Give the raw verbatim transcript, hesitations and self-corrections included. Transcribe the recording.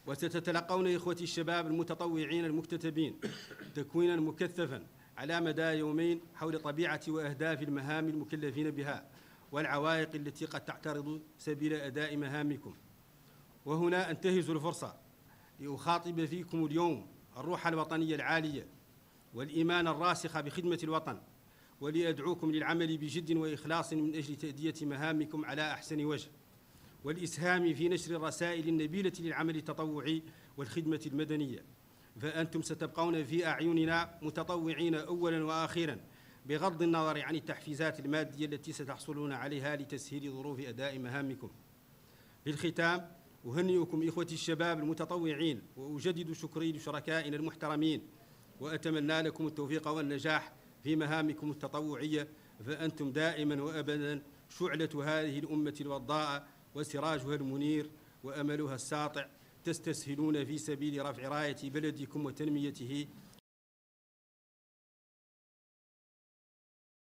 وستتلقون إخوتي الشباب المتطوعين المكتتبين تكوينا مكثفا على مدى يومين حول طبيعة وأهداف المهام المكلفين بها والعوائق التي قد تعترض سبيل أداء مهامكم. وهنا أنتهز الفرصة لأخاطب فيكم اليوم الروح الوطنية العالية والإيمان الراسخ بخدمة الوطن، ولأدعوكم للعمل بجد وإخلاص من أجل تأدية مهامكم على أحسن وجه، والإسهام في نشر الرسائل النبيلة للعمل التطوعي والخدمة المدنية. فأنتم ستبقون في أعيننا متطوعين أولاً وآخراً، بغض النظر عن التحفيزات المادية التي ستحصلون عليها لتسهيل ظروف أداء مهامكم. في الختام أهنئكم إخوتي الشباب المتطوعين، وأجدد شكري لشركائنا المحترمين، وأتمنى لكم التوفيق والنجاح في مهامكم التطوعية، فأنتم دائما وأبدا شعلة هذه الأمة الوضاء وسراجها المنير وأملها الساطع، تستسهلون في سبيل رفع راية بلدكم وتنميته